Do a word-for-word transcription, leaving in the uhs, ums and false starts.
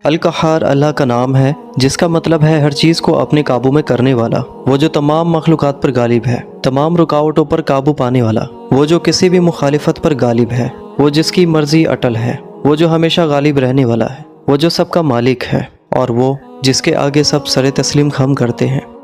अल-क़हार अल्लाह का नाम है जिसका मतलब है हर चीज़ को अपने काबू में करने वाला, वो जो तमाम मखलूक़ात पर गालिब है, तमाम रुकावटों पर काबू पाने वाला, वो जो किसी भी मुखालिफत पर गालिब है, वो जिसकी मर्ज़ी अटल है, वो जो हमेशा गालिब रहने वाला है, वो जो सबका मालिक है और वो जिसके आगे सब सरे तस्लीम खम करते हैं।